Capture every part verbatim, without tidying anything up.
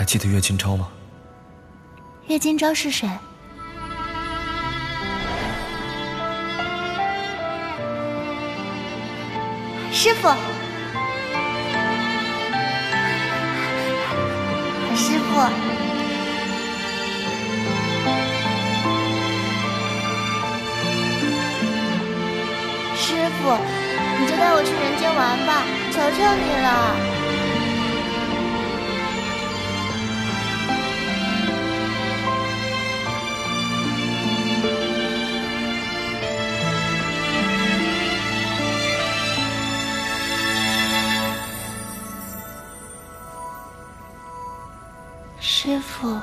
记得岳金钊吗？ 岳金钊是谁？师傅，师傅，师傅，你就带我去人间玩吧，求求你了。师傅，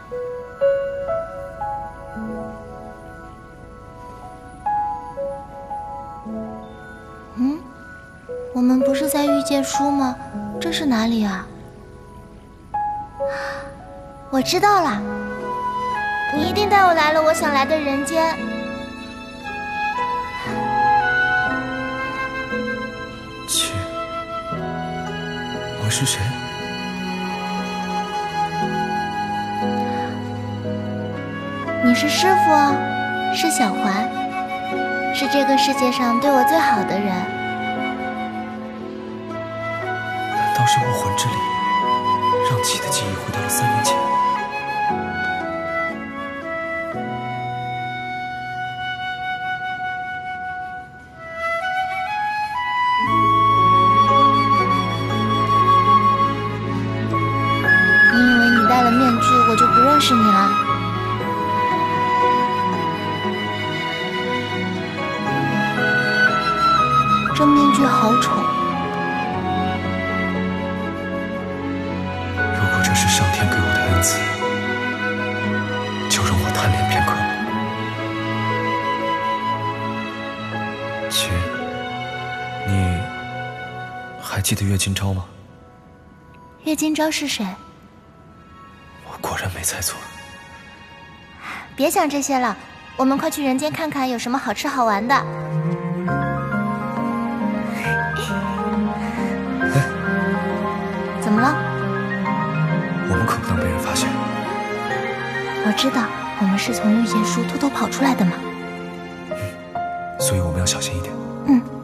嗯，我们不是在御剑书吗？这是哪里啊？我知道了，你一定带我来了我想来的人间。 切，我是谁？ 你是师傅啊，是小环，是这个世界上对我最好的人。 难道是武魂之力，让chị的记忆回到了三年前？ 你以为你戴了面具，我就不认识你了？这面具好丑。 如果这是上天给我的恩赐，就让我贪恋片刻。姐，你还记得岳金钊吗？ 岳金钊是谁？ 我果然没猜错。 别想这些了，我们快去人间看看有什么好吃好玩的。怎么了？ 我们可不能被人发现。 我知道，我们是从御剑书偷偷跑出来的嘛。 嗯，所以我们要小心一点。 嗯。